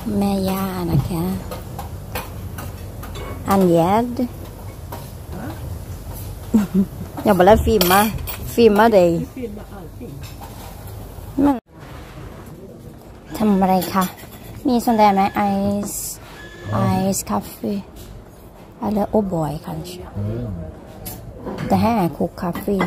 แม่ย่านะคะอันเย็ดอย่าบอกแล้วฟิล์มมาเลยทำอะไรคะมีสนใจไหมไอซ์คาเฟ่อะไรโอ้บอยคันเชียวแต่ให้คุกคาเฟ่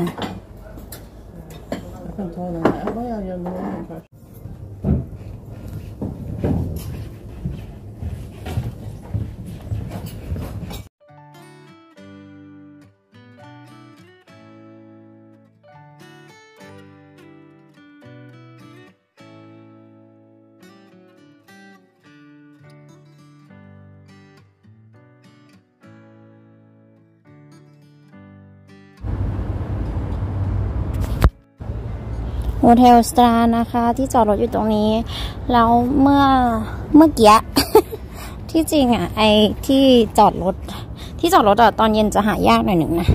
โฮเทลสตาร์นะคะที่จอดรถอยู่ตรงนี้แล้วเมื่อกี้ ที่จริงอ่ะไอที่จอดรถอะตอนเย็นจะหายากหน่อยหนึ่งนะ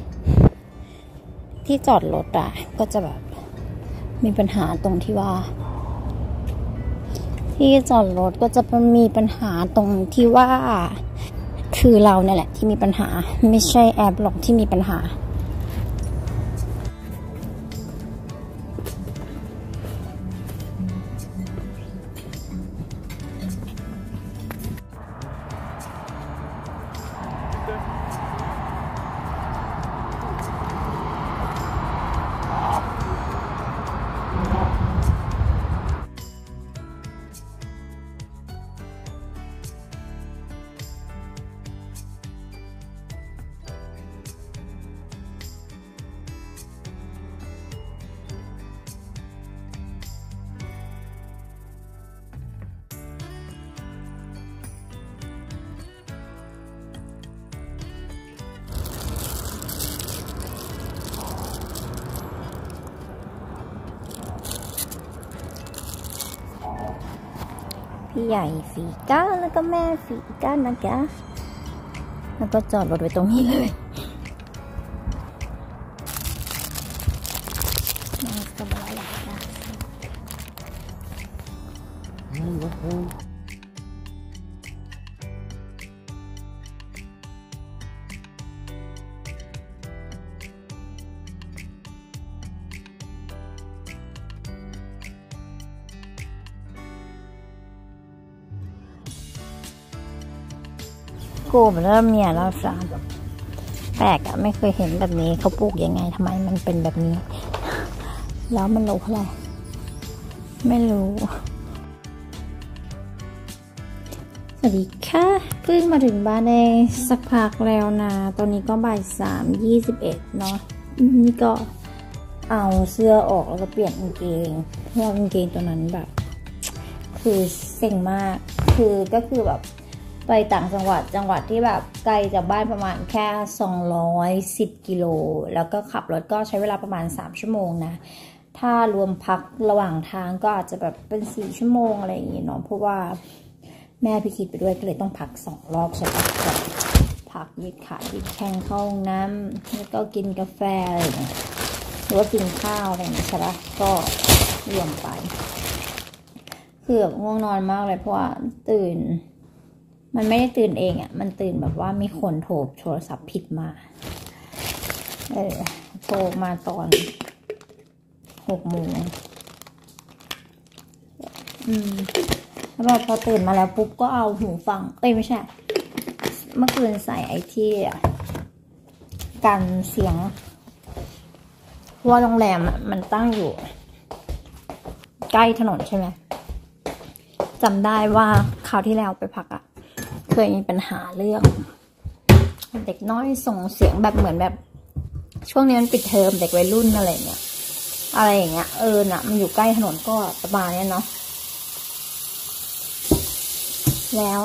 ที่จอดรถอะก็จะแบบมีปัญหาตรงที่ว่าที่จอดรถก็จะมีปัญหาตรงที่ว่าคือเราเนี่ยแหละที่มีปัญหาไม่ใช่แอร์บล็อกที่มีปัญหาพี่ใหญ่ฝีก้าแล้วก็แม่ฝีก้านะคะแล้วก็จอดรถไว้ตรงนี้เลยสบายนะคะกูเริ่มเนี่ยแล้วจ้าแปลกอะไม่เคยเห็นแบบนี้เขาปลูกยังไงทำไมมันเป็นแบบนี้แล้วมันโลเท่าไหร่ไม่รู้สวัสดีค่ะเพิ่งมาถึงบ้านได้สักพักแล้วนะตอนนี้ก็บ่าย3:21เนาะนี่ก็เอาเสื้อออกแล้วก็เปลี่ยนกางเกงเพราะกางเกงตัวนั้นแบบคือเซ็งมากก็คือแบบไปต่างจังหวัดที่แบบไกลจากบ้านประมาณแค่210 กิโลแล้วก็ขับรถก็ใช้เวลาประมาณ3 ชั่วโมงนะถ้ารวมพักระหว่างทางก็อาจจะแบบเป็น4 ชั่วโมงอะไรอย่างเงี้ยเนาะเพราะว่าแม่พี่คิดไปด้วยก็เลยต้องพัก2 รอบใช่ปะพักยืดขายืดแข้งเข้าห้องน้ำแล้วก็กินกาแฟอะไรอย่างเงี้ยหรือว่ากินข้าวอะไรอย่างเงี้ยใช่ปะก็รวมไปคือแบบง่วงนอนมากเลยเพราะว่าตื่นมันไม่ได้ตื่นเองอ่ะมันตื่นแบบว่ามีคนโทรศัพท์ผิดมาโทรมาตอน6 โมงแล้วพอตื่นมาแล้วปุ๊บก็เอาหูฟังไม่ใช่เมื่อคืนใส่ไอ้ที่กันเสียงว่าโรงแรมมันตั้งอยู่ใกล้ถนนใช่ไหมจำได้ว่าคราวที่แล้วไปพักอ่ะเคยมีปัญหาเรื่องเด็กน้อยส่งเสียงแบบเหมือนแบบช่วงนี้มันปิดเทอมเด็กวัยรุ่นอะไรอย่างเงี้ยน่ะมันอยู่ใกล้ถนนก็ประมาณนี้เนาะแล้ว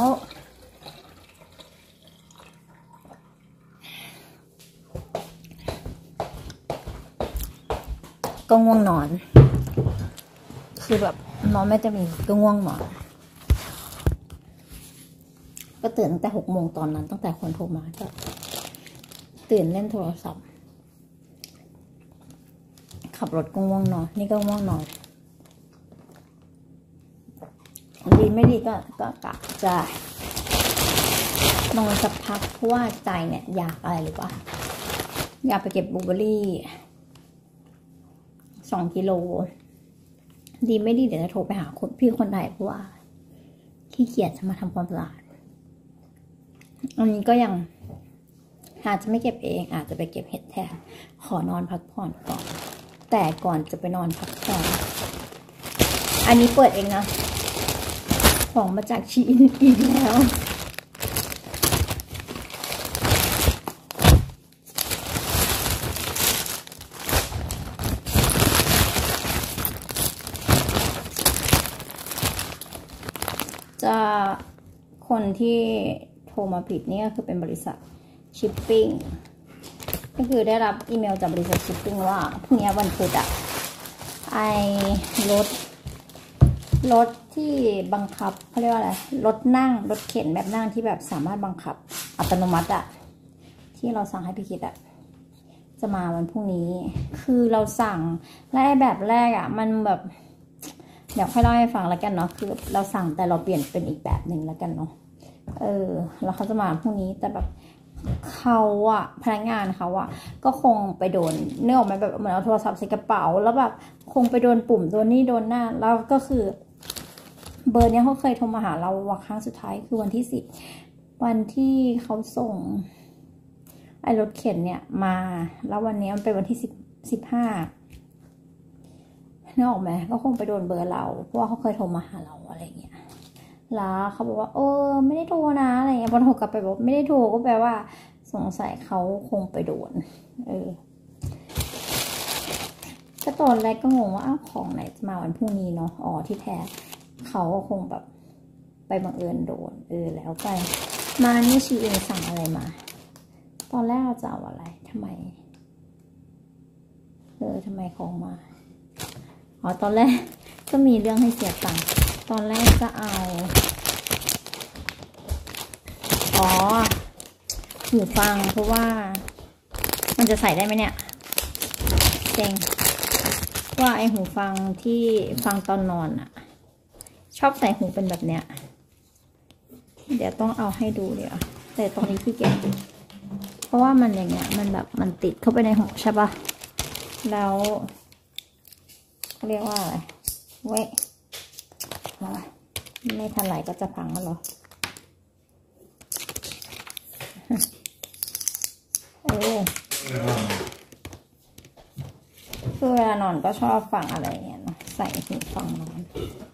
ก็ง่วงนอนคือแบบนอนไม่จะมีก็ง่วงนอนก็ตื่นตั้งแต่6 โมงตอนนั้นตั้งแต่คนโทรมาก็ตื่นเล่นโทรศัพท์ขับรถก็ง่วงนอนนี่ก็ง่วงนอนดีไม่ดีก็กะจะนอนสักพักเพราะว่าใจเนี่ยอยากอะไรหรือเปล่าอยากไปเก็บบลูเบอร์รี่2 กิโลดีไม่ดีเดี๋ยวจะโทรไปหาพี่คนไหนเพราะว่าขี้เกียจจะมาทำความสะอาดอันนี้ก็ยังอาจจะไม่เก็บเองอาจจะไปเก็บเห็ดแทนขอนอนพักผ่อนก่อนแต่ก่อนจะไปนอนพักผ่อนอันนี้เปิดเองนะของมาจากชีอินอีกแล้วจะคนที่โทรมาผิดนี่ก็คือเป็นบริษัทชิปปิ้งก็คือได้รับอีเมลจากบริษัทชิปปิ้งว่าพรุ่งนี้วันพุธรถที่บังคับเขาเรียกว่าอะไรรถเข็นแบบนั่งที่แบบสามารถบังคับอัตโนมัติที่เราสั่งให้พี่คิดจะมาวันพรุ่งนี้คือเราสั่งและแบบแรกมันแบบเดี๋ยวค่อยเล่าให้ฟังแล้วกันเนาะคือเราสั่งแต่เราเปลี่ยนเป็นอีกแบบหนึ่งแล้วกันเนาะแล้วเขาจะมาพรุ่งนี้แต่แบบเขาพนักงานเขาก็คงไปโดนเนื้อออกมาแบบเหมือนเอาโทรศัพท์ใส่กระเป๋าแล้วแบบคงไปโดนปุ่มโดนนี่โดนหน้าแล้วก็คือเบอร์เนี้ยเขาเคยโทรมาหาเราครั้งสุดท้ายคือวันที่10วันที่เขาส่งไอ้รถเข็นเนี่ยมาแล้ววันนี้มันเป็นวันที่15นึกออกไหมก็คงไปโดนเบอร์เราเพราะว่าเขาเคยโทรมาหาเราอะไรเงี้ยแล้วเขาบอกว่าไม่ได้โทรนะอะไรเงี้ยพอโทรกลับไปบอกไม่ได้โทรก็แปลว่าสงสัยเขาคงไปโดนก็ตอนแรกก็งงว่าของไหนจะมาวันพรุ่งนี้เนาะที่แท้เขาก็คงแบบไปบังเอิญโดนแล้วไปมานี่ชีเองสั่งอะไรมาตอนแรกเราจะเอาอะไรทำไมทำไมของมาตอนแรกก็มีเรื่องให้เสียตังค์ตอนแรกจะเอาหูฟังเพราะว่ามันจะใส่ได้ไหมเนี่ยเจ๋งว่าไอหูฟังที่ฟังตอนนอนชอบใส่หูเป็นแบบเนี้ยเดี๋ยวต้องเอาให้ดูเดี๋ยวแต่ตรงนี้พี่เก็บเพราะว่ามันอย่างเงี้ยมันแบบมันติดเข้าไปในหูใช่ปะแล้วเรียกว่าอะไรเว้ยไม่ทันไหลก็จะพังแล้วหรอคือเวลานอนก็ชอบฟังอะไรเงี้ยเนาะใส่หูฟังนอน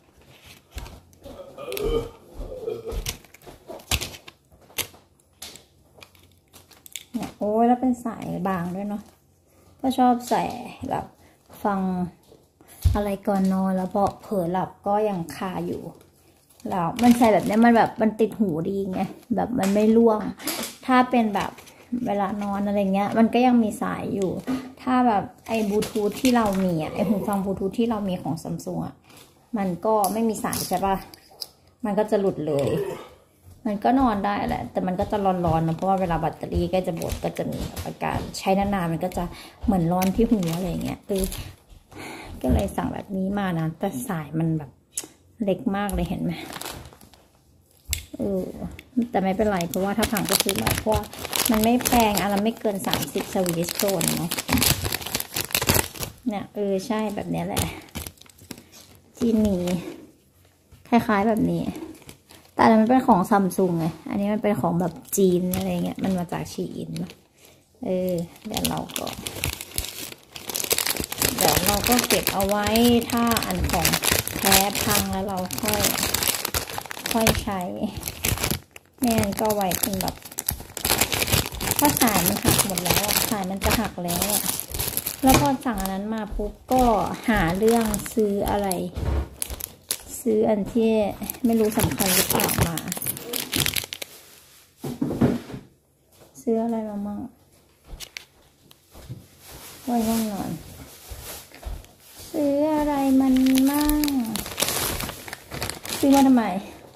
เนี่ยแล้วเป็นสายบางด้วยเนาะก็ชอบใส่แบบฟังอะไรก่อนนอนแล้วพอเผลอหลับก็ยังคาอยู่แล้วมันใส่แบบนี้มันแบบมันติดหูดีไงแบบมันไม่ร่วงถ้าเป็นแบบเวลานอนอะไรเงี้ยมันก็ยังมีสายอยู่ถ้าแบบไอ้บลูทูธที่เรามีไอ้หูฟังบลูทูธที่เรามีของซัมซุงมันก็ไม่มีสายใช่ปะมันก็จะหลุดเลยมันก็นอนได้แหละแต่มันก็จะร้อนๆนะเพราะว่าเวลาแบตเตอรี่ใกล้จะหมดก็จะมีอาการใช้นานๆมันก็จะเหมือนร้อนที่หูอะไรเงี้ยก็เลยสั่งแบบนี้มานะแต่สายมันแบบเล็กมากเลยเห็นไหมแต่ไม่เป็นไรเพราะว่าถ้าพังก็ซื้อใหม่เพราะมันไม่แพงอะไรไม่เกิน30 สวีดิชโครนเนาะเนี่ยใช่แบบนี้แหละจีนีคล้ายๆแบบนี้แต่อันนั้นมันเป็นของซัมซุงไงอันนี้มันเป็นของแบบจีนอะไรเงี้ยมันมาจากชีอินเดี๋ยวเราก็เก็บเอาไว้ถ้าอันของแท้พังแล้วเราค่อยใช้แม่นก็ไว้เป็นแบบถ้าสายมันหักหมดแล้วสายมันจะหักแล้วแล้วพอสั่งอันนั้นมาปุ๊บก็หาเรื่องซื้ออันที่ไม่รู้สำคัญหรือเปล่ามาซื้ออะไรมามั่งไว้ห้องนอนซื้ออะไรมันมั่งซื้อมาทำไม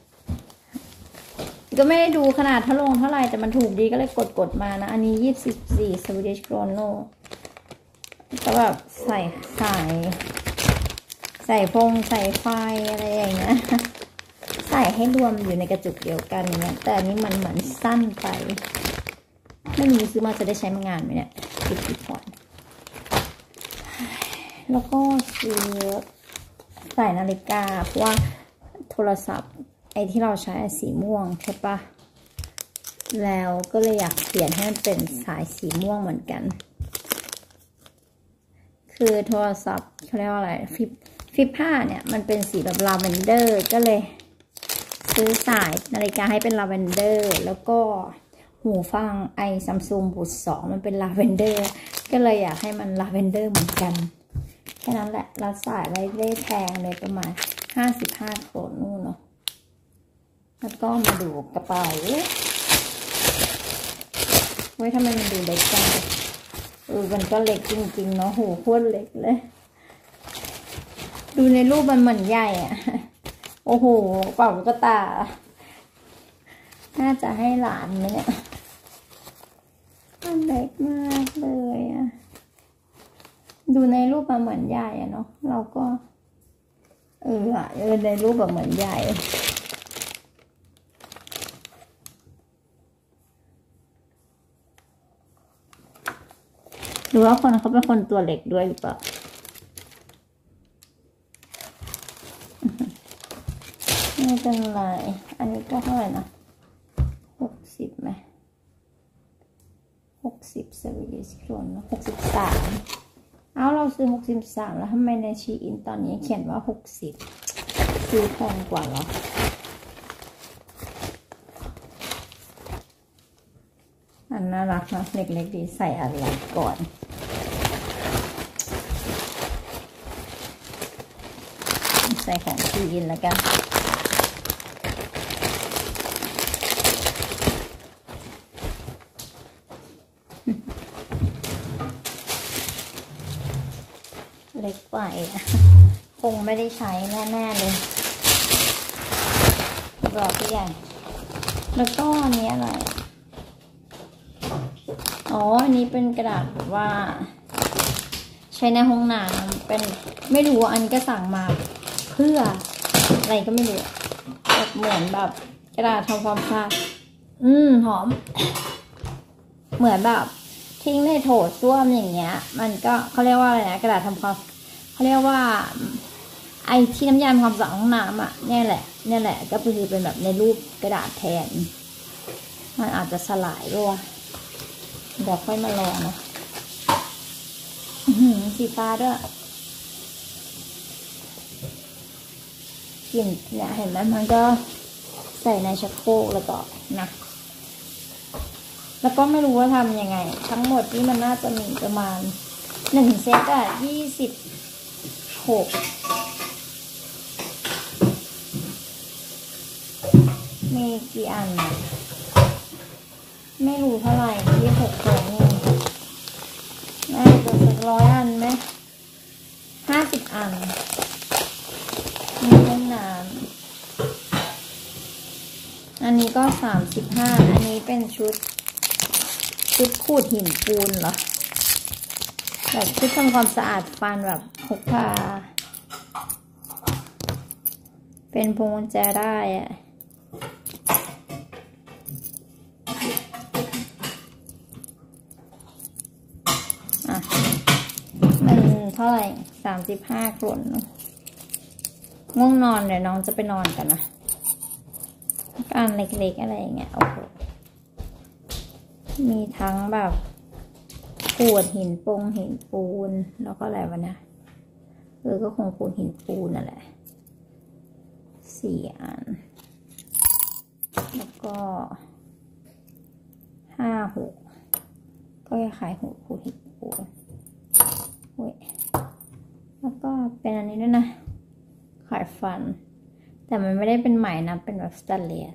ก็ไม่ได้ดูขนาดเท่าไหร่แต่มันถูกดีก็เลยกดมานะอันนี้24 สวีดิชโครนก็แบบใส่ไฟอะไรอย่างเงี้ยใส่ให้รวมอยู่ในกระจุกเดียวกันอย่างเงี้ยแต่อันนี้มันเหมือนสั้นไปไม่รู้ซื้อมาจะได้ใช้งานไหมเนี่ยปิดก่อนแล้วก็ซื้อใส่นาฬิกาเพราะว่าโทรศัพท์ไอ้ที่เราใช้สีม่วงใช่ปะแล้วก็เลยอยากเปลี่ยนให้มันเป็นสายสีม่วงเหมือนกันคือโทรศัพท์เขาเรียกว่าอะไรฟิป5เนี่ยมันเป็นสีแบบลาเวนเดอร์ก็เลยซื้อสายนาฬิกาให้เป็นลาเวนเดอร์แล้วก็หูฟังไอซัมซุงบูท2มันเป็นลาเวนเดอร์ก็เลยอยากให้มันลาเวนเดอร์เหมือนกันแค่นั้นแหละเราสายไว้ได้แพงเลยประมาณ55 โครนนู่นเนาะแล้วก็มาดูกระเป๋าเว้ยทำไมมันดูเล็กจังมันก็เล็กจริงๆเนาะหูโคตรเล็กเลยดูในรูปมันเหมือนใหญ่อะโอ้โหเป่าลูกตาน่าจะให้หลานเนี่ยมันเล็กมากเลยอะดูในรูปมันเหมือนใหญ่อะเนาะเราก็ในรูปแบบเหมือนใหญ่หรือว่าคนเขาเป็นคนตัวเล็กด้วยหรือเปล่าไม่เป็นไรอันนี้ก็เท่าไหร่นะ60ไหม60สวีทส่วน63เอาเราซื้อ63แล้วทำไมในชีอินตอนนี้เขียนว่า60ซื้อแพงกว่าเหรออันน่ารักนะเล็กๆดีใส่อะไรก่อนใส่ของชีอินแล้วกันเล็กไปคงไม่ได้ใช้แน่ๆเลยรอพี่ใหญ่แล้วก็อันนี้อะไรอ๋ออันนี้เป็นกระดาษแบบว่าใช้ในห้องน้ำเป็นไม่รู้อันนี้ก็สั่งมาเพื่ออะไรก็ไม่รู้แบบเหมือนแบบกระดาษทำความสะอาดหอมเหมือนแบบทิ้งในโถส้วมอย่างเงี้ยมันก็เขาเรียกว่าอะไรนะกระดาษทำความเขาเรียกว่าไอที่น้ำยาทำความสะอาดห้องน้ำอ่ะเนี่ยแหละก็คือเป็นแบบในรูปกระดาษแทนมันอาจจะสลายด้วยเดี๋ยวค่อยมาลองนะสีฟ้าด้วยกลิ่นเนี่ยเห็นไหมมันก็ใส่ในชักโครกแล้วก็นะแล้วก็ไม่รู้ว่าทำยังไงทั้งหมดนี่มันน่าจะมีประมาณ1 เซตอะ26มีกี่อันนะไม่รู้เท่าไหร่26ของนี่น่าจะสัก100 อันไหม50 อันมีห้องน้ำอันนี้ก็35อันนี้เป็นชุดขูดหินปูนเหรอแบบชุดทำความสะอาดฟันแบบพกพาเป็นพวงกุญแจได้อะมันเท่าไหร่35 คนง่วงนอนเดี๋ยวน้องจะไปนอนกันนะการเล็กๆอะไรอย่างเงี้ยโอ้โหมีทั้งแบบขูดหินปูนแล้วก็อะไรวะนะก็คงขูดหินปูนนั่นแหละ4 อันแล้วก็5-6ก็จะขายขูดหินปูนเว้ยแล้วก็เป็นอันนี้ด้วยนะขายฟันแต่มันไม่ได้เป็นใหม่นะเป็นแบบสแตนเลส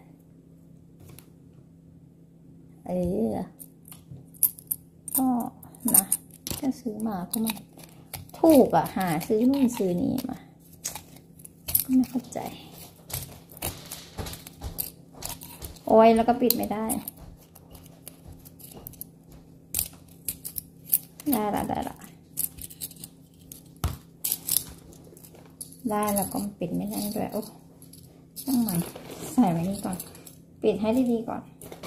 ก็นะก็ซื้อมาก็มันถูกอะหาซื้อนู่นซื้อนี่มาก็ไม่เข้าใจโอ้ยแล้วก็ปิดไม่ได้ได้แล้วก็ปิดไม่ได้ด้วยโอ้ช่างมันใส่ไว้นี่ก่อนปิดให้ดีๆก่อน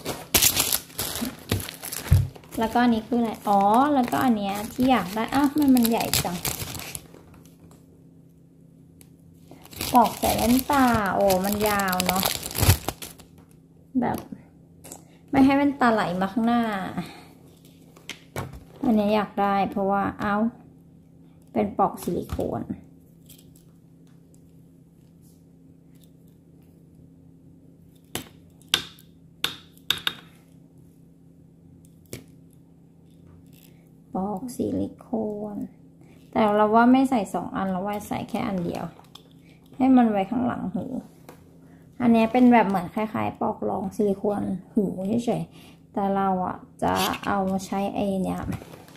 แล้วก็อันนี้คืออะไรอ๋อแล้วก็อันเนี้ยที่อยากได้อ้าวมันใหญ่จังปอกใส่แว่นตาโอ้มันยาวเนาะแบบไม่ให้แว่นตาไหลมาข้างหน้าอันนี้อยากได้เพราะว่าเอาเป็นปอกซิลิโคนปอกซิลิโคนแต่เราว่าไม่ใส่2 อันเราว่าใส่แค่อันเดียวให้มันไว้ข้างหลังหูอันนี้เป็นแบบเหมือนคล้ายๆปอกรองซิลิโคนหูเฉยๆแต่เราอ่ะจะเอามาใช้ไอ้เนี้ย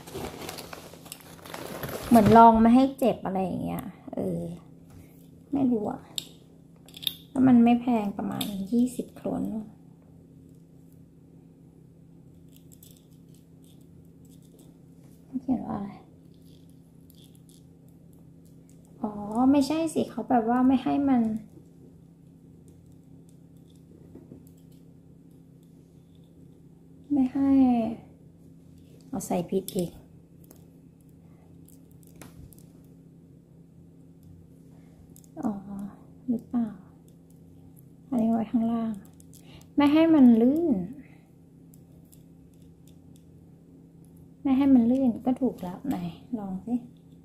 เหมือนลองไม่ให้เจ็บอะไรอย่างเงี้ยไม่รู้อ่ะแล้วมันไม่แพงประมาณ20 โครนเขียนว่าอะไรอ๋อไม่ใช่สิเขาแบบว่าไม่ให้มันไม่ให้เอาใส่ผิดอีกอ๋อหรือเปล่าอันนี้ไว้ข้างล่างไม่ให้มันลื่นไม่ให้มันลื่นก็ถูกแล้วไหนลองสิ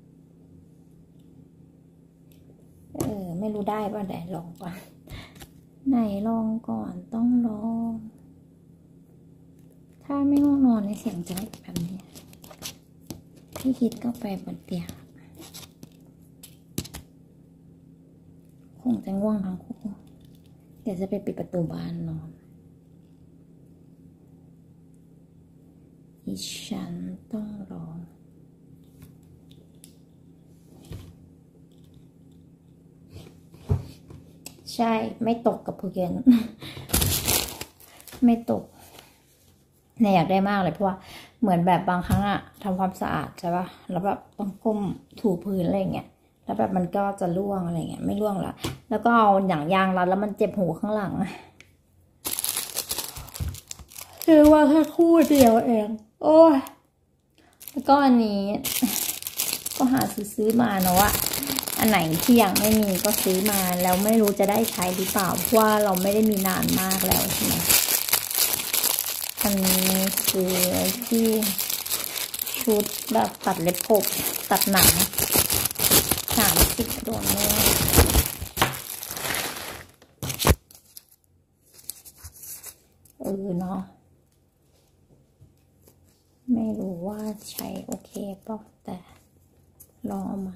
ไม่รู้ได้ป่ะไหนลองก่อนไหนลองก่อนต้องลองถ้าไม่ง่วงนอนในเสียงจะแบบนี้พี่คิดก็ไปบนเตียงคงจะง่วงทั้งคู่เดี๋ยวจะไปปิดประตูบ้านนอนดิฉันต้องลองใช่ไม่ตกกับภูเก็ตไม่ตกเนี่ยอยากได้มากเลยเพราะว่าเหมือนแบบบางครั้งอะทำความสะอาดใช่ปะแล้วแบบต้องก้มถูพื้นอะไรเงี้ยแล้วแบบมันก็จะร่วงอะไรเงี้ยไม่ร่วงละแล้วก็เอาหนังยางรัดแล้วมันเจ็บหูข้างหลังคือว่าแค่คู่เดียวเองโอ้ยแล้วก็อันนี้ก็หาซื้อมาเนาะว่าอันไหนที่ยังไม่มีก็ซื้อมาแล้วไม่รู้จะได้ใช้หรือเปล่าเพราะว่าเราไม่ได้มีนานมากแล้วใช่ไหมอันนี้คือที่ชุดแบบตัดเล็บกบตัดหนัง30 โดนเลยเนาะไม่รู้ว่าใช้โอเคป่ะแต่ลองเอามา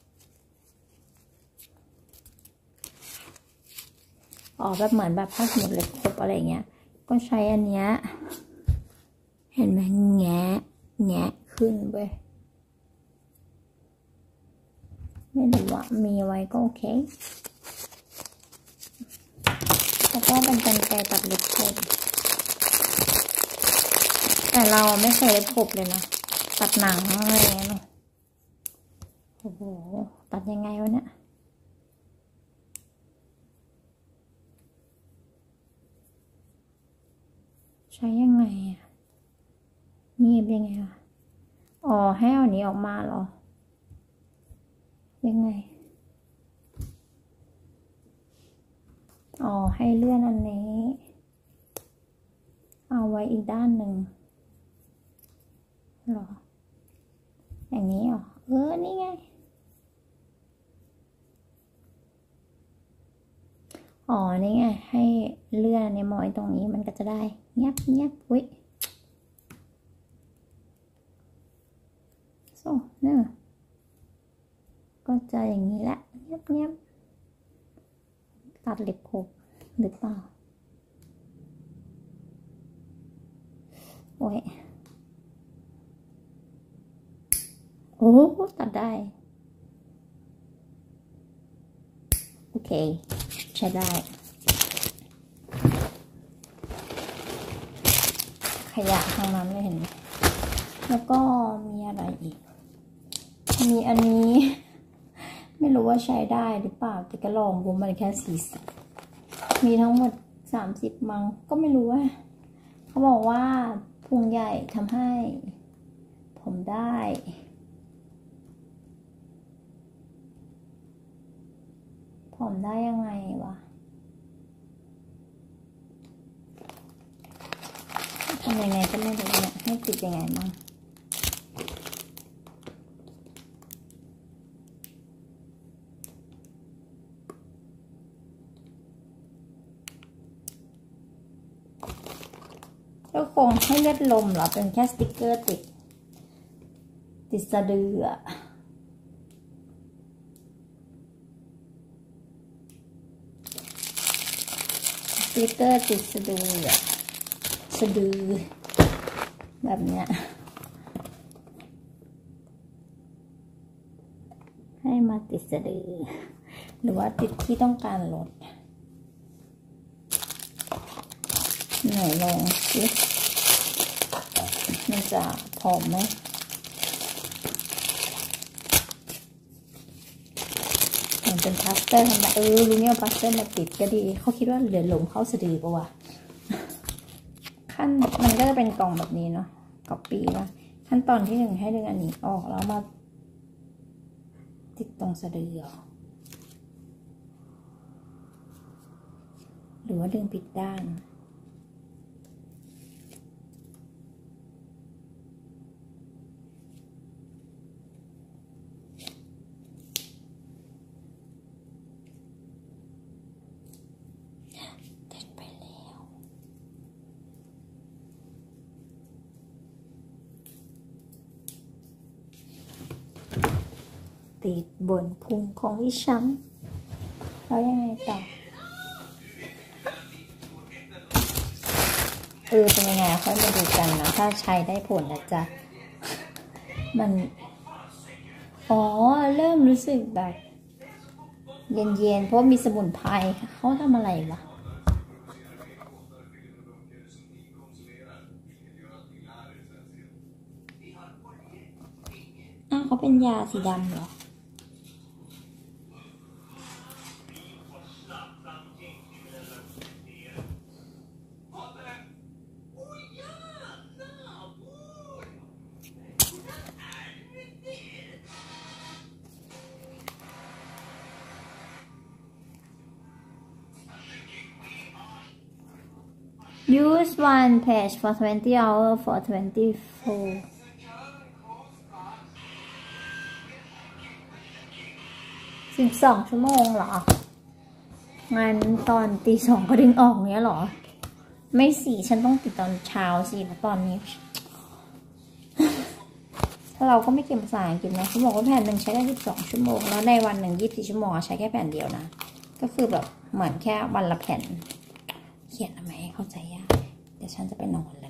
แบบเหมือนแบบผ้าสมุดเล็บกบอะไรเงี้ยก็ใช้อันเนี้ยเห็นไหมแงะขึ้นเว้ยไม่รู้ว่ามีไว้ก็โอเคแล้วก็เป็นกรรไกรตัดเล็บกบแต่เราไม่เคยเล็บกบเลยนะตัดหนังอะไรเงี้ยเนาะโอ้โหตัดยังไงวะเนี่ยใช้ยังไงอ่ะนี่เป็นไงอ่ะให้เอานี้ออกมาเหรอยังไงให้เลื่อนอันนี้เอาไว้อีกด้านหนึ่งหรออย่างนี้เหรอนี่ไงนี่ไงให้เลื่อนในมอยตรงนี้มันก็จะได้เงียบอุ้ยเนี่ยก็จะอย่างนี้แหละเงียบตัดเล็บขบหรือเปล่าโอ้ยตัดได้โอเคใช้ได้ขยะทางนั้นไม่เห็นแล้วก็มีอะไรอีกมีอันนี้ไม่รู้ว่าใช้ได้หรือเปล่าแต่ก็ลองดูมันแค่40มีทั้งหมด 30มั้งก็ไม่รู้ว่าเขาบอกว่าพุงใหญ่ทำให้ผมได้ยังไงวะทำยังไงก็ไม่รู้เนี่ยให้ติดยังไงมั้งก็คงให้เลือดลมเหรอเป็นแค่สติ๊กเกอร์ติดสะดืออะสติ๊กเกอร์ติดสะดืออะสะดือแบบเนี้ยให้มาติดสะดือหรือว่าติดที่ต้องการลดหน่อยลงสิมันจะผอมไหมมันเป็นพลาสเตอร์ทำไมรู้เนี่ยพลาสเตอร์มาติดก็ดีเขาคิดว่าเหลือหลมเข้าสะดือปะวะขั้นมันก็จะเป็นกล่องแบบนี้เนาะก๊อปปี้ว่าขั้นตอนที่1ให้ดึงอันนี้ออกแล้วมาติดตรงสะดือหรือว่าดึงผิดด้านติดบนพุงของดิฉันแล้วยังไงต่อเป็นยังไงค่อยมาดูกันนะถ้าใช้ได้ผลนะจ๊ะมันเริ่มรู้สึกแบบเย็นๆเพราะมีสมุนไพรเขาทำอะไรวะเขาเป็นยาสีดำเหรอUse one page for 20 hours for 24 12 ชั่วโมงเหรองั้นตอนตี 2ก็ดึงออกเนี้ยเหรอไม่สิฉันต้องติดตอนเช้าสิเพราะตอนนี้ถ้าเราก็ไม่เก่งภาษาอังกฤษนะเขาบอกว่าแผ่นหนึ่งใช้ได้12 ชั่วโมงแล้วในวันหนึ่ง24 ชั่วโมงใช้แค่แผ่นเดียวนะก็คือแบบเหมือนแค่วันละแผ่นเขียนทำไมให้เข้าใจยากเดี๋ยวฉันจะไปนอนแล้ว